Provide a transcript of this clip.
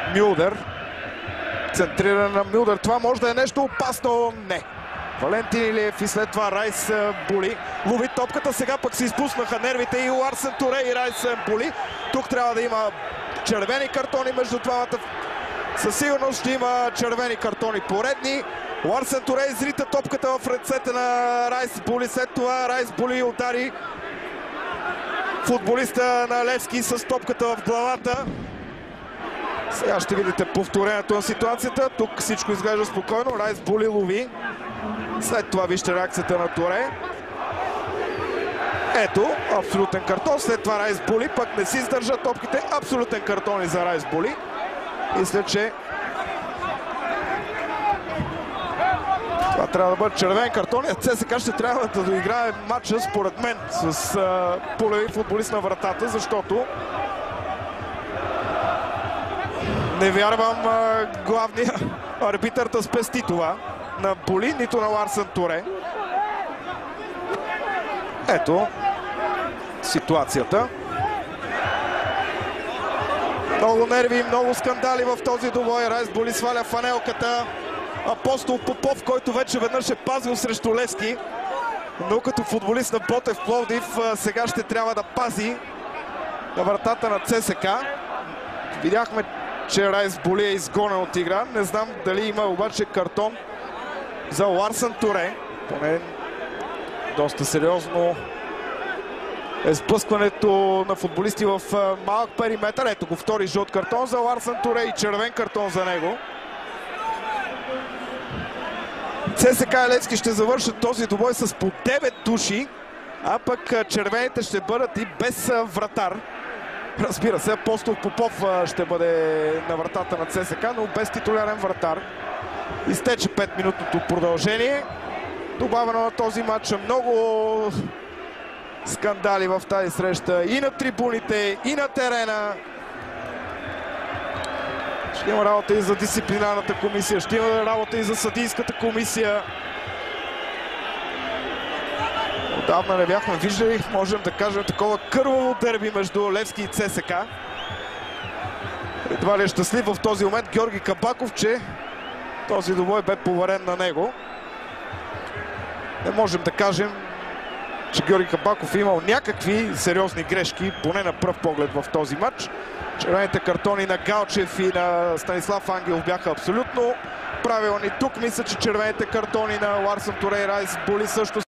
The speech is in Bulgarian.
Мюлдер. Центриран на Мюлдер. Това може да е нещо опасно. Не. Валентин Илиев и след това Райс Були. Лови топката, сега пък се изпуснаха нервите и Ларсен Туре и Райс Були. Тук трябва да има червени картони между двамата. Със сигурност ще има червени картони поредни. Ларсен Туре изрита топката в ръцете на Райс Були. След това Райс Були удари футболиста на Левски с топката в главата. Сега ще видите повторението на ситуацията. Тук всичко изглежда спокойно. Райс Були лови. След това вижте реакцията на Туре. Ето, абсолютен картон. След това Райс Були пък не си издържа топките. Абсолютен картон и за Райс Були. Мисля, че това трябва да бъде червен картон. ЦСКА ще трябва да доиграе матча, според мен, с полеви футболист на вратата, защото не вярвам главния арбитър да спести това на Були, нито на Ларсен Туре. Ето ситуацията. Много нерви, много скандали в този двубой. Райс Були сваля фанелката. Апостол Попов, който вече веднъж е пазил срещу Левски, но като футболист на Ботев Пловдив сега ще трябва да пази на вратата на ЦСКА. Видяхме, че Райс Були е изгонен от игра. Не знам дали има обаче картон за Ларсен Туре. Поне доста сериозно е сблъскването на футболисти в малък периметър. Ето го втори жълт картон за Ларсен Туре и червен картон за него. ЦСКА и Левски ще завършат този двубой с по 9 души, а пък червените ще бъдат и без вратар. Разбира се, Апостол Попов ще бъде на вратата на ЦСКА, но без титулярен вратар. Изтече 5-минутното продължение. Добавено на този матч много скандали в тази среща и на трибуните, и на терена. Ще има работа и за дисциплинарната комисия, ще има работа и за съдийската комисия. Отдавна не бяхме виждали, можем да кажем, такова кърваво дерби между Левски и ЦСКА. Едва ли е щастлив в този момент Георги Кабаков, че този двубой бе поверен на него. Не можем да кажем, че Георги Кабаков е имал някакви сериозни грешки, поне на пръв поглед в този матч. Червените картони на Галчев и на Станислав Ангелов бяха абсолютно правилни. Тук мисля, че червените картони на Ларсен Туре и Райс Були също